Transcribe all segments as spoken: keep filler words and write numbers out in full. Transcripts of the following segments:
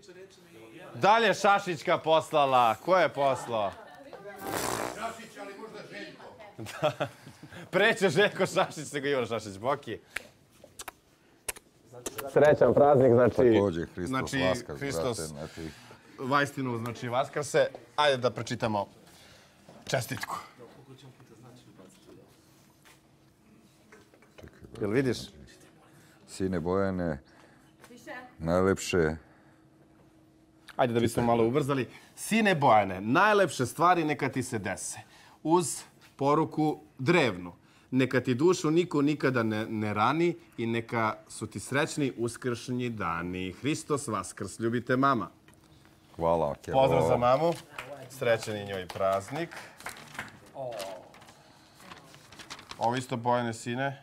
Dalje Šašićka poslala. Ko je poslao? Šašić, ali možda Željko. Preće Željko Šašić nego Ivan Šašić Boki. Srećan praznik, znači... Također, Hristos znači, Vaskrs, Hristos, brate. Znači... Vajstinu, znači Vaskrse. Ajde da pročitamo čestitku. Jel vidiš? Sine Bojane, najlepše... Ajde da bismo malo ubrzali. Sine Bojane, najlepše stvari neka ti se dese. Uz poruku drevnu. Neka ti dušu niko nikada ne, ne rani i neka su ti srećni uskršnji dani. Hristos Vaskrs, ljubite mama. Hvala, Kevo. Pozdrav za mamu. Srećan i njoj praznik. Ovo isto Bojane sine.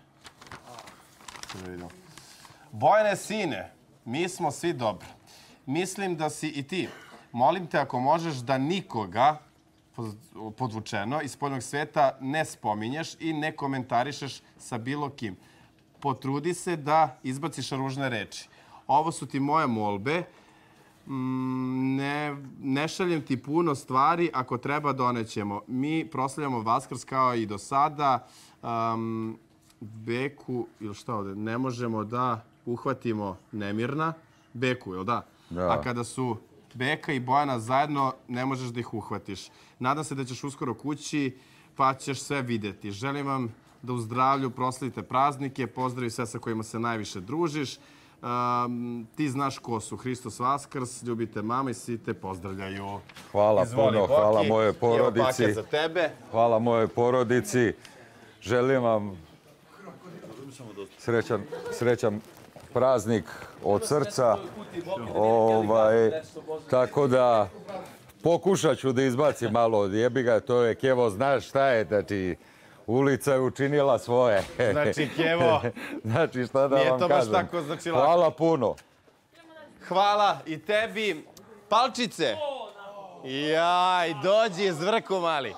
Bojane sine, mi smo svi dobri. Mislim da si i ti. Molim te ako možeš da nikoga, podvučeno, iz spoljnog sveta ne spominješ i ne komentarišeš sa bilo kim. Potrudi se da izbaciš ružne reči. Ovo su ti moje molbe. Ne, ne šaljem ti puno stvari, ako treba donećemo. Mi proslavljamo Vaskrs kao i do sada. Um, Beku, ili šta ovdje, ne možemo da uhvatimo nemirna. Beku, jel da? Da. A kada su Beka i Bojana zajedno, ne možeš da ih uhvatiš. Nadam se da ćeš uskoro kući, pa ćeš sve vidjeti. Želim vam da u zdravlju proslavite praznike, pozdravi sve sa kojima se najviše družiš. Um, ti znaš ko su. Hristos Vaskrs, ljubite mama i svi te pozdravljaju. Hvala Izvoli, puno, Boki. hvala moje porodici. Evo paket za tebe. Hvala moje porodici. Želim vam srećan, srećan praznik od srca. Ovaj, tako da pokušat ću da izbacim malo od jebiga. To je, Kevo, znaš šta je, znači... Ulica je učinila svoje. Znači, Kevo, znači, šta da nije vam to baš kažem. tako, znači lako. Hvala puno. Hvala i tebi. Palčice. Jaj, dođi, zvrku mali.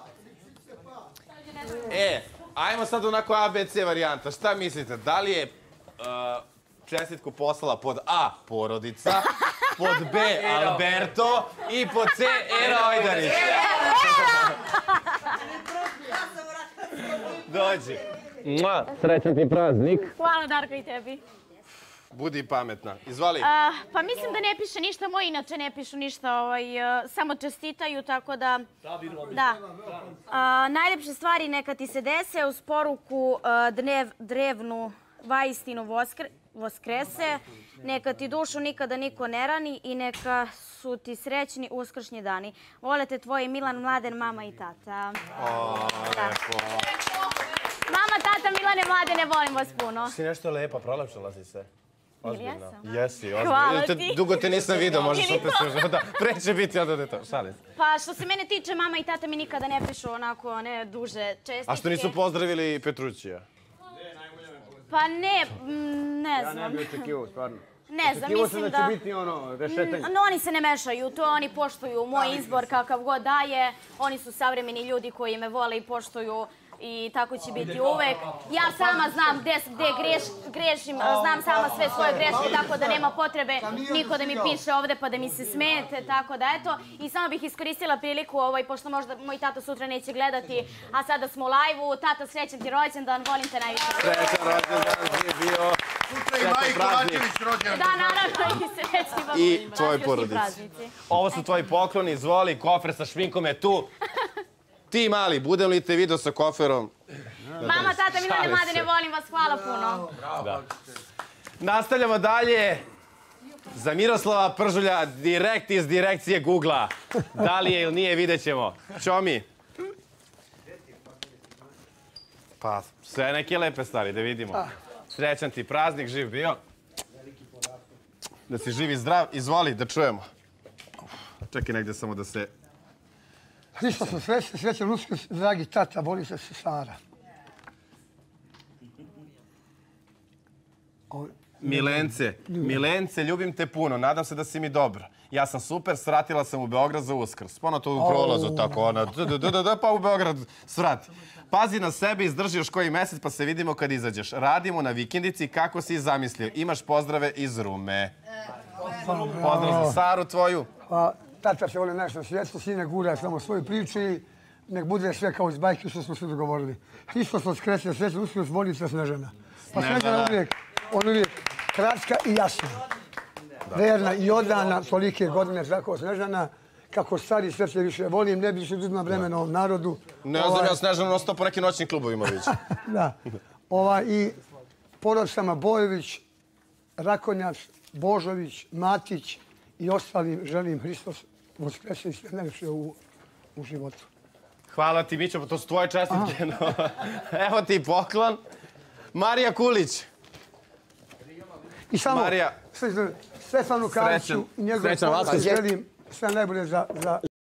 E, ajmo sad onako A B C varijanta. Šta mislite? Da li je uh, čestitku poslala pod A porodica, pod B Alberto i pod C Era Ojdanić? Dođi. Srećan ti praznik. Hvala, Darko, i tebi. Budi pametna. Izvali. A, pa mislim da ne piše ništa, moji inače ne pišu ništa, ovaj, uh, samo čestitaju, tako da... Da. A, najlepše stvari neka ti se dese uz poruku uh, dnev, drevnu vajstinu voskre, voskrese. Neka ti dušu nikada niko ne rani i neka su ti srećni uskršnji dani. Volete tvoji Milan, Mladen, mama i tata. O, lepo. Mama, tata, Milane, Mladene, volim vas puno. Si nešto lepa, prolepšala si se. Ili jesam? Jesi, ozbiljno. Hvala ti. Dugo te nisam vidio, možeš Ili opet to? se... Da, preće biti onda da je to. Šalim se. Pa što se mene tiče, mama i tata mi nikada ne pišu onako, ne duže čestitke. A što nisu pozdravili Petrućija? Pa ne, mm, ne znam. Ja ne bih očekivao, stvarno. Ne znam, mislim da... da će biti ono, rešetanje. No, oni se ne mešaju, to oni poštuju moj izbor kakav god daje. Oni su savremeni ljudi koji me vole i poštuju i tako će biti uvek. Ja sama znam gde, gde greš, grešim, znam sama sve svoje greške, tako da nema potrebe niko da mi piše ovde pa da mi se smete, tako da eto. I samo bih iskoristila priliku, ovaj, pošto možda moj tata sutra neće gledati, a sada smo u lajvu. Tata, srećan ti rođendan, volim te najviše. Srećan rođendan ti je bio. Sutra i Majko Lađević rođendan. Da, naravno, i srećni vam I tvoj vaskrsni porodici. praznici. Ovo su tvoji pokloni, izvoli, kofer sa šminkom je tu. Ti mali, budem li te video sa koferom? Mama, tata, Milane, Mladene, volim vas, hvala puno. Da. Nastavljamo dalje. Za Miroslava Pržulja, direkt iz direkcije Google-a. Da li je ili nije, vidjet ćemo. Čomi. Pa, sve neke lepe stvari, da vidimo. Srećan ti praznik, živ bio. Da si živ i zdrav. Izvoli, da čujemo. Čekaj negdje samo da se... Hristos Vaskrs, srećan Uskrs, dragi tata, voli se sestara. Milence, Milence, ljubim te puno, nadam se da si mi dobro. Ja sam super, svratila sam u Beograd za Uskrs. Pono to u prolazu, tako ona, da, pa u Beograd svrati. Pazi na sebe, izdrži još koji mesec, pa se vidimo kad izađeš. Radimo na vikendici, kako si zamislio. Imaš pozdrave iz Rume. Pozdrav za Saru tvoju. A tata se voli nešto na svijetu, sine gura samo svoju priču i nek bude sve kao iz bajke što smo se dogovorili. Hristos voskreće, srećan Uskrs, Borica Snežana. Pa Snežana uvijek, on uvijek kratka i jasna. Verna i odana, tolike godine tako Snežana. Kako stari sve se više volim, ne bi se uzima vremena ovom narodu. Ne znam ja Snežana non stop po nekim noćnim klubovima već. Da. Ova, i porodcama Bojović, Rakonjac, Božović, Matić i ostalim želim Hristos voskreće i sve najviše u, u životu. Hvala ti, Mićo, pa to su tvoje čestitke. No. Evo ti poklon. Marija Kulić. I samo Marija. Stefanu Kaviću i njegovom želim sve najbolje za, za